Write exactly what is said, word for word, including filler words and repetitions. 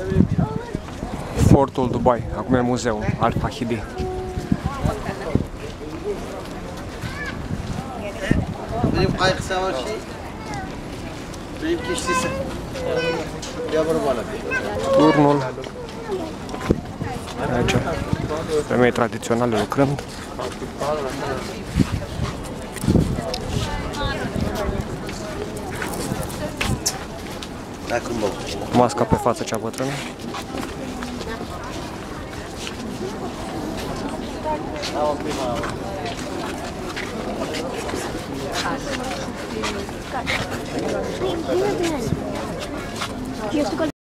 Fortul Dubai, acum e muzeu, Al Fahidi. Benim kaygısı var şey. Benim kişisi. Yavru bana bir. Turnul. Aici, femei tradiționale lucrând. Acum bă. Masca pe față cea bătrână. Eu știu că